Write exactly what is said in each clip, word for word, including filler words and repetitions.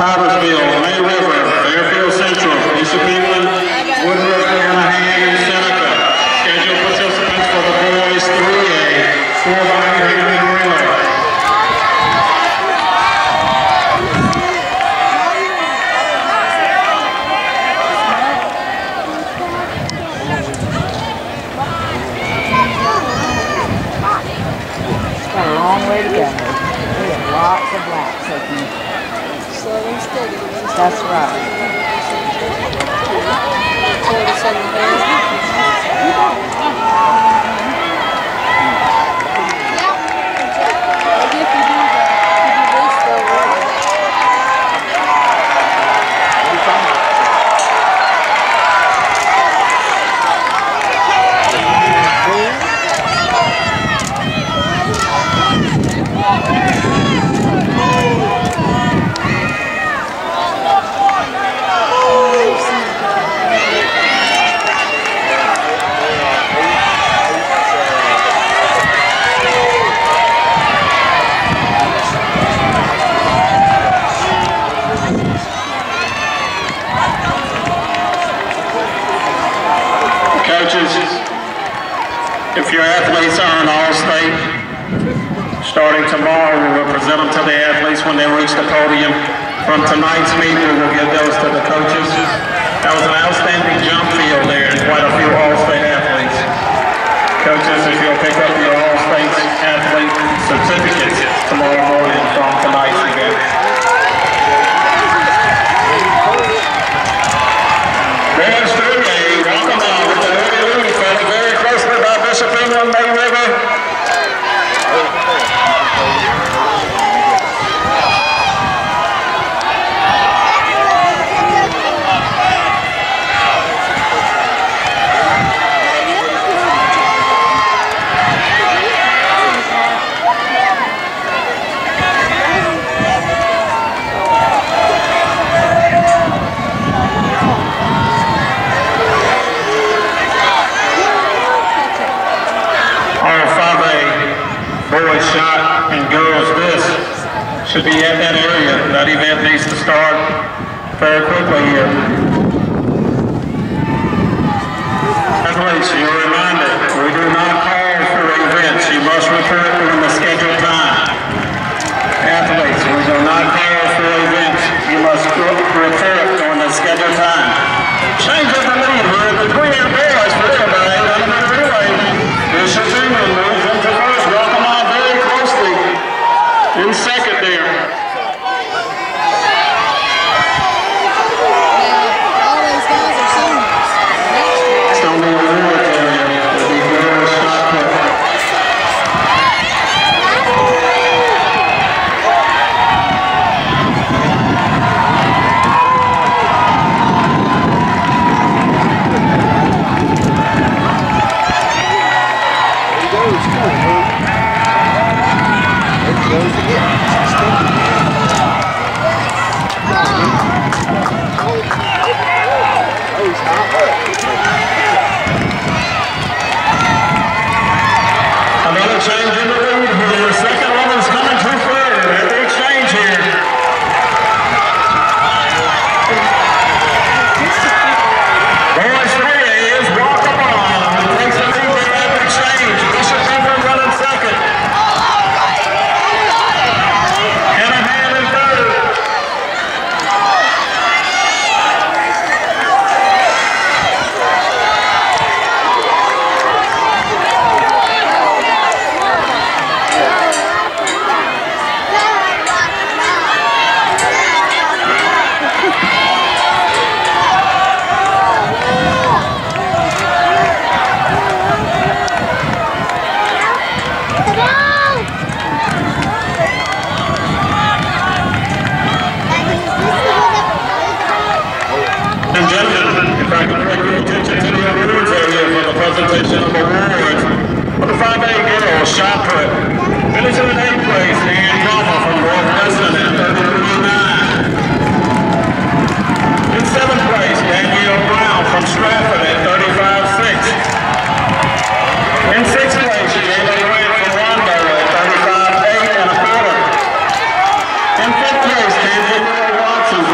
Robertsville, May River, Fairfield Central, Bishop England, Woodruff, Anaheim, and Seneca. Scheduled participants for the boys three A, four by eight hundred relay. Long way to go. We have lots of laps open. Slow and steady. That's right. forty-seven pounds. Maybe if you do that, if you race slow, If your athletes are an all-state, starting tomorrow, we will present them to the athletes when they reach the podium. From tonight's meet, we will give those to the coaches. That was an outstanding jump field there and quite a few all-state athletes. Coaches, if you'll pick up your all-state athlete certificates tomorrow morning from tonight's event. Boys three A, welcome on with the early lead, followed very closely by Bishop England, May River. Boys shot and girls disc should be at that area. That event needs to start very quickly here. Athletes, you're reminded, we do not call for events. You must report during the scheduled time. Athletes, we do not call for events. You must report during the scheduled time. Change of the lead. We're in the three A boys for everybody. I'm in the relay. Bishop England moves into first. Welcome on very closely in second there. yeah, all those guys are seniors. Stone in the Wood area. It'll be very shot put. Another change in the lead here. The second one is coming through third at the exchange here. Boys three A is walking on. It takes the lead there at the exchange. Bishop England running second. Anaheim in third. And gentlemen, if I can direct your attention to the awards area for the presentation of awards for the five A girls shot put. Finishing in eighth place, Dan Drama from North Western at thirty-three oh nine. In seventh place, Danielle Brown from Stratford at thirty-five six. In sixth place, Jayla Grant from Rondo at thirty-five eight and a quarter. In fifth place, Danielle Watson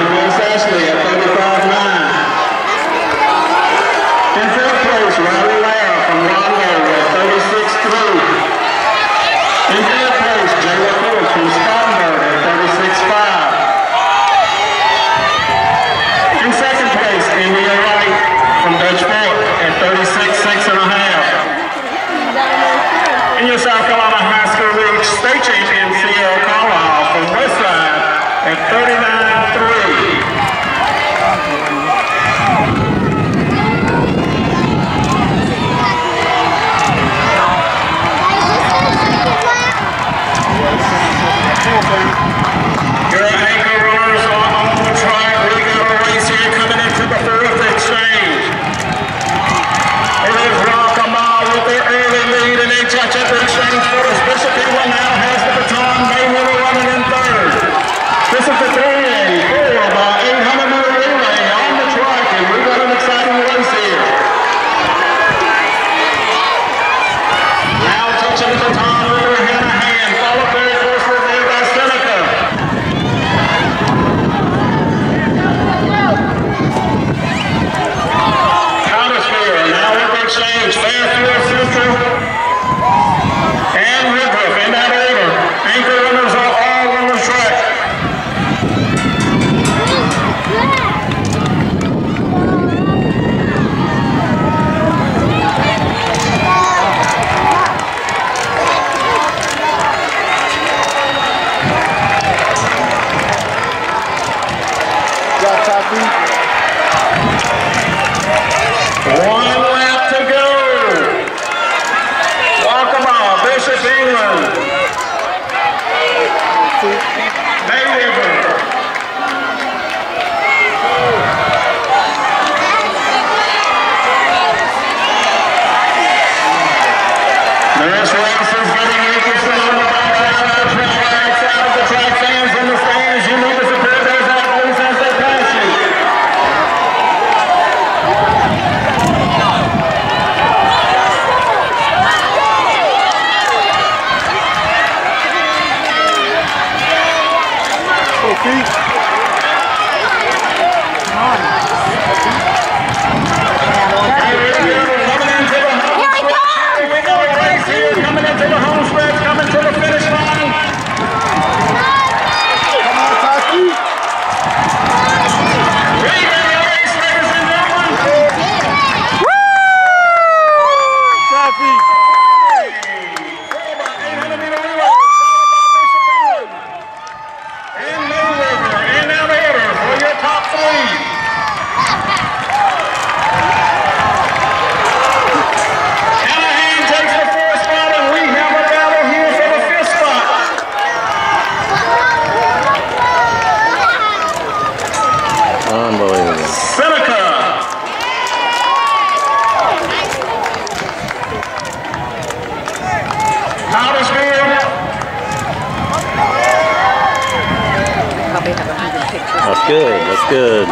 That's good. That's good.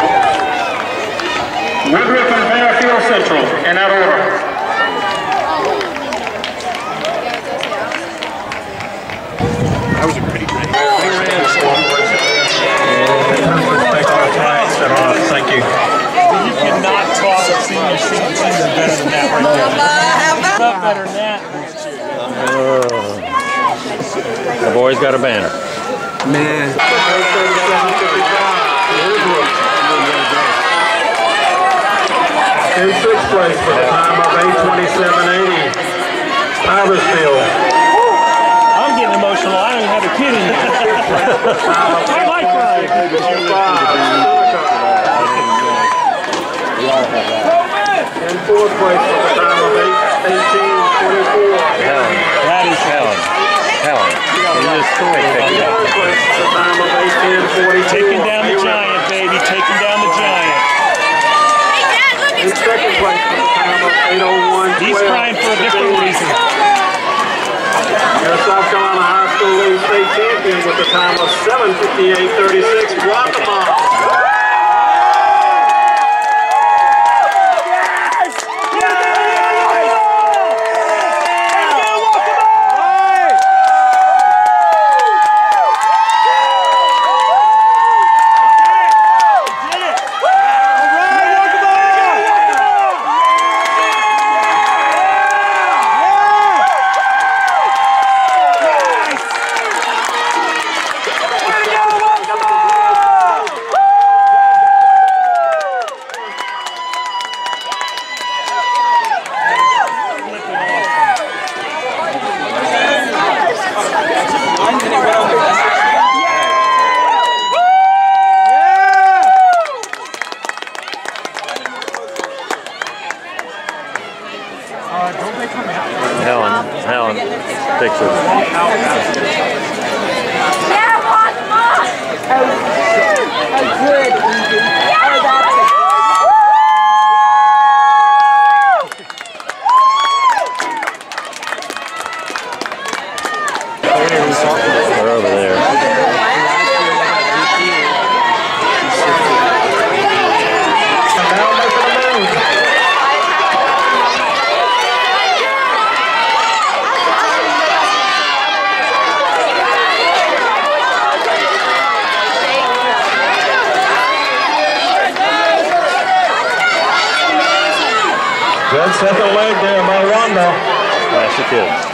Woodruff and Fairfield Central, in that order. That was a pretty great. Thank you. You cannot talk of senior senior senior better than that right there. Not better than that. Uh, the boys got a banner. Man. In sixth place for the time of eight twenty-seven eighty, Iversfield. I'm getting emotional. I don't even have a kid in there. I like crying. In fourth place for the time of eighteen twenty-four. Helen. That is Helen. Helen. You just take In third place for the time of eighteen forty-two. taking down the giant, baby. Taking down the giant. In second place for the time of eight oh one. He's crying for a different reason. Your South Carolina High School League State Champion with the time of seven fifty-eight thirty-six, Guatemala. Helen. Helen. Picture. Oh, good, Evie. Oh, that's it. They're over there. Good second leg there by Wanda. Classic kids.